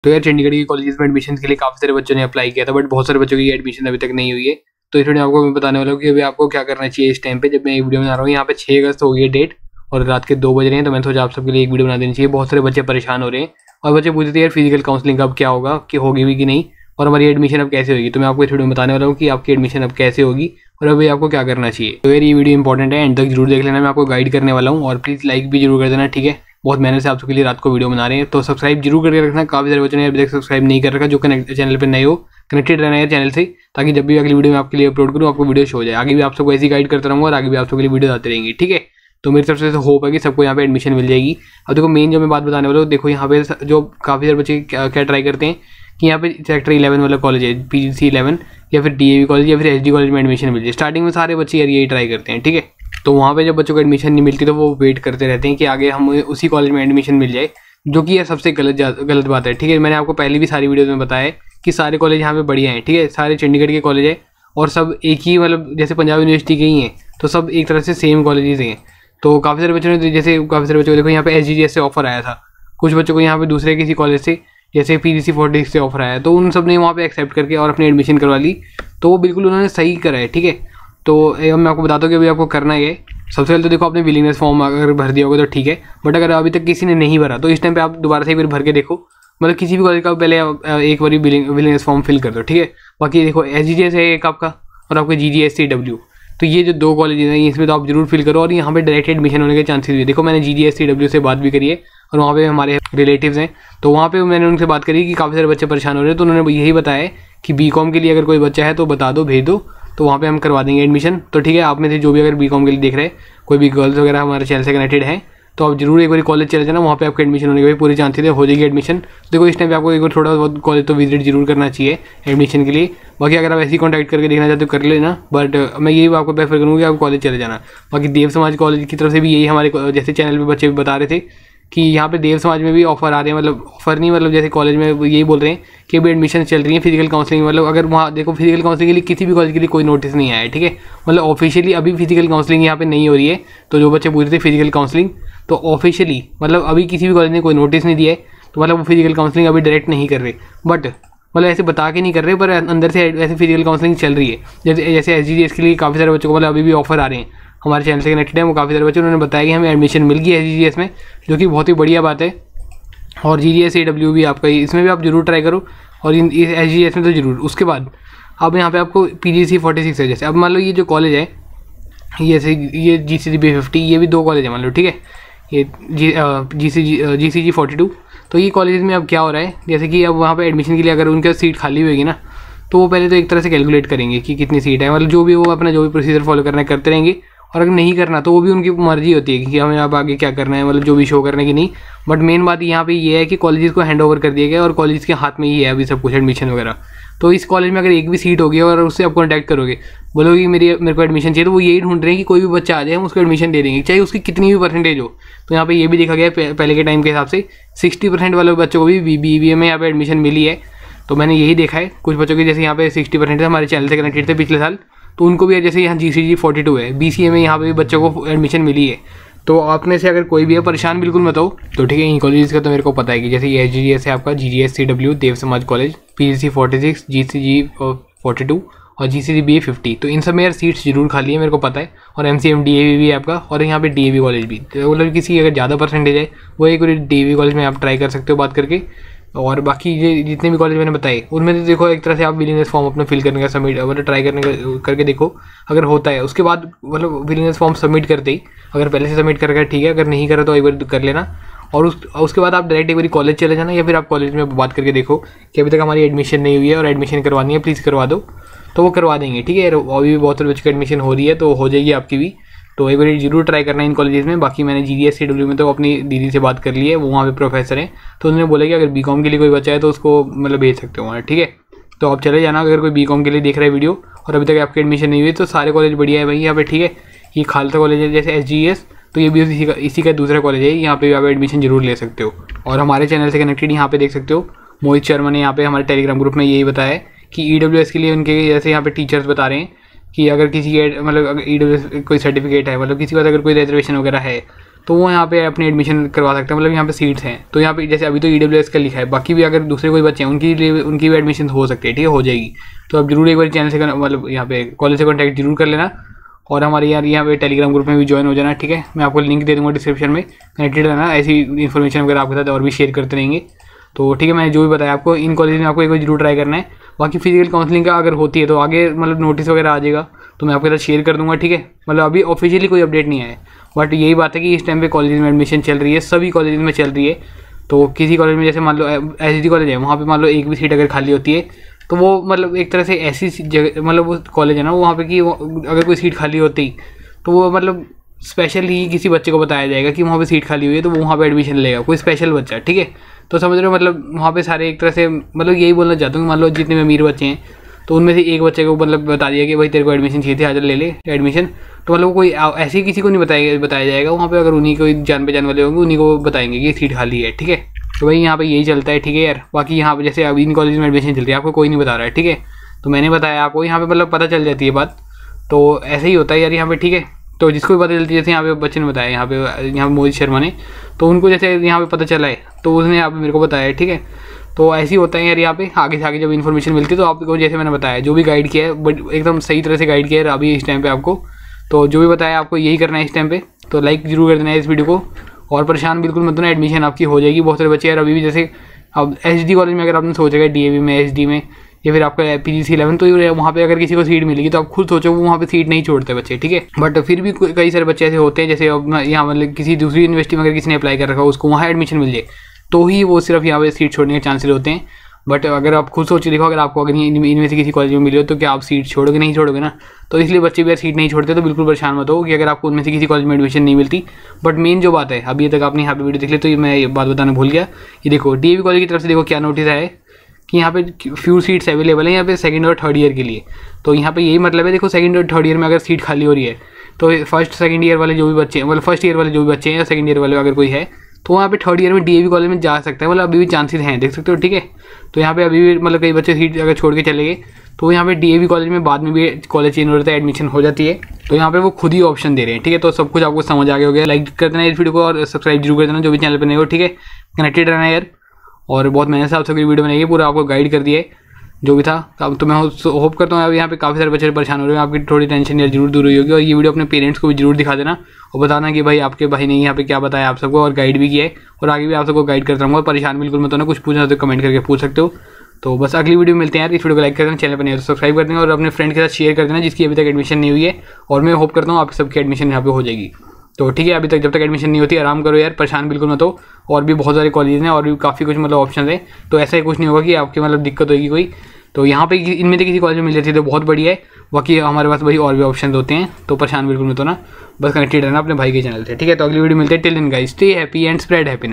तो यार चंडीगढ़ के कॉलेजेस में एडमिशन के लिए काफ़ी सारे बच्चों ने अप्लाई किया था, बट बहुत सारे बच्चों की एडमिशन अभी तक नहीं हुई है। तो इस वीडियो में आपको मैं बताने वाला हूँ कि अभी आपको क्या करना चाहिए इस टाइम पे जब मैं एक वीडियो बना रहा हूँ। यहाँ पे 6 अगस्त हो गई है डेट और रात के 2 बज रहे हैं, तो मैंने सोचा आप सबके लिए एक वीडियो बना देनी चाहिए। बहुत सारे बच्चे परेशान हो रहे हैं और बच्चे पूछते थे यार फिजिकल काउंसलिंग अब क्या होगा, कि होगी भी कि नहीं, और हमारी एडमिशन अब कैसे होगी। तो मैं आपको इस वीडियो में बताने वाला हूँ कि आपकी एडमिशन अब कैसे होगी और अभी आपको क्या करना चाहिए। तो यार ये वीडियो इंपॉर्टेंट है, एंड तक जरूर देख लेना, मैं आपको गाइड करने वाला हूँ। और प्लीज़ लाइक भी जरूर कर देना, ठीक है। बहुत मेहनत से आप सबके लिए रात को वीडियो बना रहे हैं, तो सब्सक्राइब जरूर करके रखना। काफ़ी सारे बच्चों ने अभी तक सब्सक्राइब नहीं कर रखा, जो चैनल पर नए हो कनेक्टेड रहना है चैनल से, ताकि जब भी अगली वीडियो में आपके लिए अपलोड करूँ आपको वीडियो शो हो जाए। आगे भी आप सबको ऐसी गाइड करता रहूँगा और आगे भी आप सबके लिए वीडियो आते रहेंगी, ठीक है। तो मेरी तरफ से होप है कि सबको यहाँ पे एडमिशन मिल जाएगी। अब देखो मेन जो मैं बात बताने वाला हूँ, देखो यहाँ पे जो काफ़ी सारे बच्चे क्या ट्राई करते हैं कि यहाँ पे सेक्टर 11 वाला कॉलेज है, PGC 11 या फिर DAV कॉलेज या फिर SD कॉलेज में एडमिशन मिल जाए। स्टार्टिंग में सारे बच्चे यार यही ट्राई करते हैं, ठीक है। तो वहाँ पे जब बच्चों को एडमिशन नहीं मिलती तो वो वेट करते रहते हैं कि आगे हम उसी कॉलेज में एडमिशन मिल जाए, जो कि यार सबसे गलत बात है, ठीक है। मैंने आपको पहले भी सारी वीडियोज़ में बताया है कि सारे कॉलेज यहाँ पे बढ़िया हैं, ठीक है। सारे चंडीगढ़ के कॉलेज है और सब एक ही, मतलब जैसे पंजाब यूनिवर्सिटी के ही हैं, तो सब एक तरह से सेम कॉलेजेस हैं। तो काफ़ी सारे बच्चों ने, जैसे काफ़ी सारे बच्चों को देखो यहाँ पे SGGS से ऑफर आया था, कुछ बच्चों को यहाँ पे दूसरे किसी कॉलेज से जैसे PGC 46 से ऑफर आया, तो उन सब ने वहाँ पे एक्सेप्ट करके और अपनी एडमिशन करवा ली। तो वो बिल्कुल उन्होंने सही करा है, ठीक है। तो मैं आपको बताता हूँ कि अभी आपको करना है, सबसे पहले तो देखो आपने विलिंगनेस फॉर्म अगर भर दिया होगा तो ठीक है, बट अगर अभी तक किसी ने नहीं भरा तो इस टाइम पे आप दोबारा से एक बार भर के देखो, मतलब किसी भी कॉलेज का पहले एक बार विलिंगनेस फॉर्म फिल कर दो, ठीक है। बाकी देखो SGGS है एक आपका और आपका GGSCW, तो ये जो 2 कॉलेज हैं इसमें तो आप जरूर फिल करो और यहाँ पे डायरेक्ट एडमिशन होने के चांसेस भी। देखो मैंने GGSCW से बात भी करी है और वहाँ पे हमारे रिलेटिव्स हैं, तो वहाँ पे मैंने उनसे बात करी कि काफ़ी सारे बच्चे परेशान हो रहे हैं, तो उन्होंने यही बताया कि BCom के लिए अगर कोई बच्चा है तो बता दो, भेज दो, तो वहाँ पे हम करवा देंगे एडमिशन। तो ठीक है, आप में से जो भी अगर BCom के लिए देख रहे हैं, कोई भी गर्ल्स वगैरह हमारे चैनल से कनेक्टेड हैं, तो आप जरूर एक बार कॉलेज चले जाना, वहाँ पे आपका एडमिशन होने के भी पूरी चांसेस हो जाएगी एडमिशन। देखो इस टाइम पे आपको एक बार थोड़ा बहुत कॉलेज तो विजिट जरूर करना चाहिए एडमिशन के लिए। बाकी अगर आप ऐसे ही कॉन्टैक्ट करके देखना चाहते हो कर लेना, बट मैं यही आपको प्रेफर करूँगा कि आप कॉलेज चले जाना। बाकी देव समाज कॉलेज की तरफ से भी यही हमारे जैसे चैनल पर बच्चे भी बता रहे थे कि यहाँ पे देव समाज में भी ऑफर आ रहे हैं, मतलब ऑफर नहीं, मतलब जैसे कॉलेज में यही बोल रहे हैं कि अभी एडमिशन चल रही है फिजिकल काउंसलिंग। मतलब अगर वहाँ देखो फिजिकल काउंसलिंग के लिए किसी भी कॉलेज के लिए कोई नोटिस नहीं आया है, ठीक है। मतलब ऑफिशियली अभी फिजिकल काउंसलिंग यहाँ पे नहीं हो रही है। तो जो बच्चे पूछ रहे थे फिजिकल काउंसलिंग, तो ऑफिशियली मतलब अभी किसी भी कॉलेज ने कोई नोटिस नहीं दिया है, तो मतलब वो फिजिकल काउंसलिंग अभी डायरेक्ट नहीं कर रहे, बट मतलब ऐसे बता के नहीं कर रहे, पर अंदर से ऐसे फिजिकल काउंसलिंग चल रही है। जैसे SGGS के लिए काफ़ी सारे बच्चों को मतलब अभी भी ऑफर आ रहे हैं, हमारे चैनल से कनेक्टेड है वो काफ़ी सारे बच्चे, उन्होंने बताया कि हमें एडमिशन मिल गई है SGGS में, जो कि बहुत ही बढ़िया बात है। और GGSCW भी आपका, इसमें भी आप जरूर ट्राई करो और इस SGGS में तो जरूर। उसके बाद अब यहाँ पे आपको PGC 46 है, जैसे अब मान लो ये जो कॉलेज है ये GCG 50, ये भी 2 कॉलेज है मान लो, ठीक है। ये GCG 42, तो ये कॉलेज में अब क्या हो रहा है, जैसे कि अब वहाँ पे एडमिशन के लिए अगर उनका सीट खाली होगी ना, तो वो पहले तो एक तरह से कैलकुलेट करेंगे कि कितनी सीट है, मतलब जो भी वो अपना जो भी प्रोसीजर फॉलो करना है करते रहेंगे, और अगर नहीं करना तो वो भी उनकी मर्जी होती है कि हमें अब आगे क्या करना है, मतलब जो भी शो करने की नहीं। बट मेन बात यहाँ पे ये है कि कॉलेजेस को हैंड ओवर कर दिया गया और कॉलेज के हाथ में ही है अभी सब कुछ, एडमिशन वगैरह। तो इस कॉलेज में अगर एक भी सीट होगी और उससे आप कॉन्टैक्ट करोगे, बोलोगे मेरे को एडमिशन चाहिए, तो वो यही ढूंढ रहे हैं कि कोई भी बच्चा आ जाए हम उसको एडमिशन दे देंगे, चाहे उसकी कितनी भी परसेंटेज हो। तो यहाँ पे ये भी देखा गया पहले के टाइम के हिसाब से 60% वाले बच्चों को भी BBA में यहाँ पे एडमिशन मिली है। तो मैंने यही देखा है कुछ बच्चों के, जैसे यहाँ पे 60% हमारे चैनल से कनेक्टेड थे पिछले साल, तो उनको भी जैसे यहाँ GCG 42 है, BCA में यहाँ पे भी बच्चों को एडमिशन मिली है। तो आप में से अगर कोई भी है परेशान बिल्कुल मत हो, तो ठीक है। इन कॉलेज का तो मेरे को पता है कि जैसे ये SGGS है आपका, GGSCW देव समाज कॉलेज, PGC 46, GCG 42 और GCG 50, तो इन सब में यार सीट्स जरूर खाली है, मेरे को पता है। और MCM DAV भी है आपका, और यहाँ पे DAV कॉलेज भी, तो मतलब किसी अगर ज़्यादा परसेंटेज है वो एक DAV कॉलेज में आप ट्राई कर सकते हो बात करके। और बाकी ये जितने भी कॉलेज मैंने बताए उनमें तो देखो एक तरह से आप विलिंगनेस फॉर्म अपना फिल करने का सबमिट, मतलब ट्राई करने का करके देखो अगर होता है। उसके बाद मतलब विलिंगनेस फॉर्म सबमिट करते ही अगर पहले से सबमिट करके ठीक है, अगर नहीं करा तो एक बार कर लेना। और उसके बाद आप डायरेक्ट एक बार कॉलेज चले जाना, या फिर आप कॉलेज में बात करके देखो कि अभी तक हमारी एडमिशन नहीं हुई है और एडमिशन करवानी है, प्लीज़ करवा दो, तो वो करवा देंगे, ठीक है। अभी भी बहुत सारे बच्चों की एडमिशन हो रही है, तो हो जाएगी आपकी भी। तो एक बार जरूर ट्राई करना इन कॉलेजेस में। बाकी मैंने GGSCW में तो अपनी दीदी से बात कर ली है, वो वहाँ पे प्रोफेसर हैं, तो उन्होंने बोला कि अगर BCom के लिए कोई बच्चा है तो उसको मतलब भेज सकते हो वहाँ, ठीक है। तो आप चले जाना अगर कोई BCom के लिए देख रहा है वीडियो और अभी तक आपकी एडमिशन नहीं हुई, तो सारे कॉलेज बढ़िया है भाई यहाँ पे, ठीक है। ये खालसा कॉलेज है जैसे SGS, तो ये भी इसी का दूसरा कॉलेज है, यहाँ पे आप एडमिशन जरूर ले सकते हो। और हमारे चैनल से कनेक्टेड यहाँ पे देख सकते हो मोहित शर्मा ने यहाँ पे हमारे टेलीग्राम ग्रुप में यही बताया कि EWS के लिए उनके जैसे यहाँ पे टीचर्स बता रहे हैं कि अगर किसी के मतलब अगर EWS कोई सर्टिफिकेट है, मतलब किसी के पास अगर कोई रिजर्वेशन वगैरह है, तो तो वो यहाँ पे अपनी एडमिशन करवा सकते हैं, मतलब यहाँ पे सीट्स हैं। तो यहाँ पे जैसे अभी तो EWS का लिखा है, बाकी भी अगर दूसरे कोई बच्चे हैं उनकी भी एडमिशन हो सकती है, ठीक है, हो जाएगी। तो आप जरूर एक बार चैनल से मतलब यहाँ पे कॉलेज से कॉन्टैक्ट जरूर कर लेना, और हमारे यार यहाँ पे टेलीग्राम ग्रुप में भी ज्वाइन हो जाना, ठीक है। मैं आपको लिंक दे दूँगा डिस्क्रिप्शन में, कनेक्टेड रहना, ऐसी इन्फॉर्मेशन वगैरह आपके साथ और भी शेयर करते रहेंगे। तो ठीक है, मैंने जो भी बताया आपको, इन कॉलेज में आपको एक बार जरूर ट्राई करना है। बाकी फिजिकल काउंसलिंग का अगर होती है तो आगे मतलब नोटिस वगैरह आ जाएगा, तो मैं आपके साथ शेयर कर दूंगा, ठीक है। मतलब अभी ऑफिशियली कोई अपडेट नहीं आया है, बट यही बात है कि इस टाइम पे कॉलेज में एडमिशन चल रही है, सभी कॉलेज में चल रही है। तो किसी कॉलेज में जैसे मान लो SSD कॉलेज है, वहाँ पे मान लो एक भी सीट अगर खाली होती है तो वो मतलब एक तरह से ऐसी जगह, मतलब वो कॉलेज है ना वहाँ पे कि अगर कोई सीट खाली होती तो वो मतलब स्पेशल ही किसी बच्चे को बताया जाएगा कि वहाँ पे सीट खाली हुई है, तो वो वहाँ पे एडमिशन लेगा, कोई स्पेशल बच्चा, ठीक है। तो समझ रहे हो, मतलब वहाँ पे सारे एक तरह से, मतलब यही बोलना चाहता हूँ, मान लो जितने भी अमीर बच्चे हैं तो उनमें से एक बच्चे को मतलब बता दिया कि भाई तेरे को एडमिशन चाहिए थी, आज ले ले एडमिशन। तो मतलब कोई ऐसे ही किसी को नहीं बताया जाएगा वहाँ पे, अगर उन्हीं कोई जान पहचान वाले होंगे उन्हीं को बताएंगे कि सीट खाली है, ठीक है। तो भाई यहाँ पे यही चलता है, ठीक है यार। बाकी यहाँ पे जैसे अभी इन कॉलेज में एडमिशन चल रही है, आपको कोई नहीं बता रहा है, ठीक है। तो मैंने बताया आपको, यहाँ पे मतलब पता चल जाती है बात, तो ऐसे ही होता है यार यहाँ पे, ठीक है। तो जिसको भी पता चलती है, जैसे यहाँ पे बच्चे ने बताया, यहाँ पे मोहित शर्मा ने, तो उनको जैसे यहाँ पे पता चला है तो उसने यहाँ पे मेरे को बताया है, ठीक है। तो ऐसे ही होता है यार यहाँ पे, आगे से आगे जब इन्फॉर्मेशन मिलती है तो आपको जैसे मैंने बताया जो भी गाइड किया है, बट एकदम सही तरह से गाइड किया है अभी इस टाइम पे आपको। तो जो भी बताया आपको यही करना है इस टाइम पे, तो लाइक जरूर कर देना है इस वीडियो को, और परेशान बिल्कुल मत होना, एडमिशन आपकी हो जाएगी। बहुत सारे बच्चे यार अभी भी, जैसे अब SD कॉलेज में अगर आपने सोचा है DAV में, SD में, या फिर आपका PGC 11, तो वहाँ पे अगर किसी को सीट मिलेगी तो आप खुद सोचो वो वहाँ पे सीट नहीं छोड़ते बच्चे, ठीक है। बट फिर भी कई सारे बच्चे ऐसे होते हैं, जैसे अब यहाँ मतलब किसी दूसरी यूनिवर्सिटी में अगर किसी ने अप्लाई कर रखा हो, उसको वहाँ एडमिशन मिल जाए तो ही वो सिर्फ यहाँ पे सीट छोड़ने के चांसेस होते हैं। बट अगर आप खुद सोच देखो, अगर आपको अगर इनमें से किसी कॉलेज में मिले हो तो क्या आप सीट छोड़ोगे? नहीं छोड़ोगे ना। तो इसलिए बच्चे भी यार सीट नहीं छोड़ते, तो बिल्कुल परेशान मत हो कि अगर आपको उनमें से किसी कॉलेज में एडमिशन नहीं मिलती। बट मेन जो बात है, अभी तक आपने यहाँ पे वीडियो देख ली तो ये मैं ये बात बताना भूल गया। ये देखो DAV कॉलेज की तरफ से देखो क्या नोटिस आया है कि यहाँ पे फ्यू सीट्स अवेलेबल है यहाँ पे सेकंड और थर्ड ईयर के लिए। तो यहाँ पे यही मतलब है, देखो सेकंड और थर्ड ईयर में अगर सीट खाली हो रही है तो फर्स्ट सेकंड ईयर वाले जो भी बच्चे हैं, मतलब फर्स्ट ईयर वाले जो भी बच्चे हैं या सेकंड ईयर वाले अगर कोई है तो वहाँ पे थर्ड ईयर में DAV कॉलेज में जा सकता है, मतलब अभी भी चांसेस हैं, देख सकते हो, ठीक है। तो यहाँ पे अभी भी मतलब कई बच्चे सीट अगर छोड़ के चले गए तो यहाँ पे DAV कॉलेज में बाद में भी कॉलेज चेंज हो जाता है, एडमिशन हो जाती है। तो यहाँ पे वो खुद ही ऑप्शन दे रहे हैं, ठीक है। तो सब कुछ आपको समझ आ गया हो गया। लाइक कर देना इस वीडियो को और सब्सक्राइब जरूर कर देना जो भी चैनल पर नहीं हो, ठीक है। कनेक्टेड रहना यार, और बहुत मेहनत से आप सबकी वीडियो बनाइए, पूरा आपको गाइड कर दिया है जो भी था। तो मैं होप करता हूँ यहाँ पे काफ़ी सारे बच्चे परेशान हो रहे हैं, आपकी थोड़ी टेंशन यार जरूर दूर हुई होगी। और ये वीडियो अपने पेरेंट्स को भी जरूर दिखा देना और बताना कि भाई आपके भाई ने यहाँ पे क्या बताया आप सबको, और गाइड भी किया है, और आगे भी आप सबको गाइड करता रहूँगा। परेशान बिल्कुल मत होना, कुछ पूछना तो कमेंट करके पूछ सकते हो। तो बस अगली वीडियो मिलते हैं यार। इस वीडियो को लाइक कर देना, चैनल पर नहीं तो सब्सक्राइब कर देना, और अपने फ्रेंड के साथ शेयर कर देना जिसकी अभी तक एडमिशन नहीं हुई है। और मैं होप करता हूँ आप सबकी एडमिशन यहाँ पे हो जाएगी। तो ठीक है, अभी तक जब तक एडमिशन नहीं होती आराम करो यार, परेशान बिल्कुल मत हो। और भी बहुत सारे कॉलेज हैं और भी काफ़ी कुछ मतलब ऑप्शन है, तो ऐसा ही कुछ नहीं होगा कि आपकी मतलब दिक्कत होगी कोई। तो यहाँ पे इनमें से किसी कॉलेज में मिल जाती है तो बहुत बढ़िया है। बाकी हमारे पास भाई और भी ऑप्शन होते हैं, तो परेशान बिल्कुल मत होना, बस कनेक्टेड रहना अपने भाई के चैनल से, ठीक है। तो अगली वीडियो मिलते हैं। Till then guys, stay happy and spread happiness.